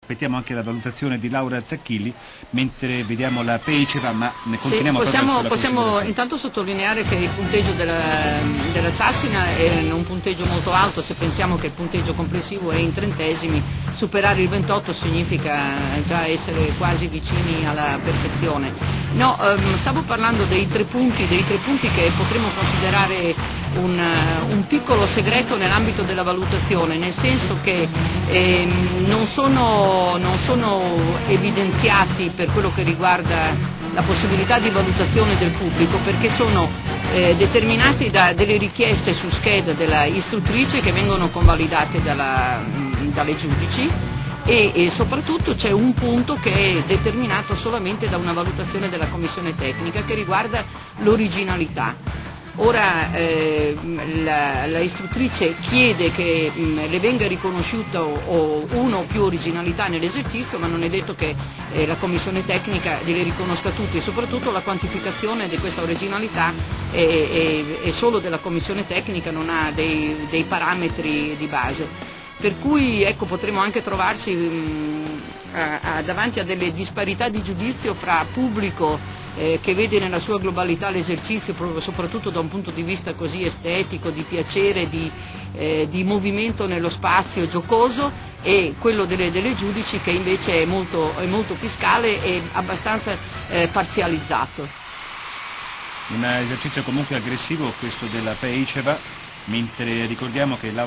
Aspettiamo anche la valutazione di Laura Zacchilli, mentre vediamo la Peiceva, ma ne continuiamo possiamo intanto sottolineare che il punteggio della Ciaccina è un punteggio molto alto. Se pensiamo che il punteggio complessivo è in trentesimi, superare il 28 significa già essere quasi vicini alla perfezione. No, stavo parlando dei tre punti che potremmo considerare un piccolo segreto nell'ambito della valutazione, nel senso che non sono evidenziati per quello che riguarda la possibilità di valutazione del pubblico, perché sono determinati da delle richieste su scheda della istruttrice che vengono convalidate dalle giudici e soprattutto c'è un punto che è determinato solamente da una valutazione della commissione tecnica che riguarda l'originalità. Ora la istruttrice chiede che le venga riconosciuto uno o più originalità nell'esercizio, ma non è detto che la commissione tecnica gliele riconosca tutte, e soprattutto la quantificazione di questa originalità è solo della commissione tecnica, non ha dei parametri di base. Per cui ecco, potremo anche trovarci davanti a delle disparità di giudizio fra pubblico che vede nella sua globalità l'esercizio soprattutto da un punto di vista così estetico, di piacere, di movimento nello spazio giocoso, e quello delle giudici che invece è molto fiscale e abbastanza parzializzato. Un esercizio comunque aggressivo questo della Peiceva, mentre ricordiamo che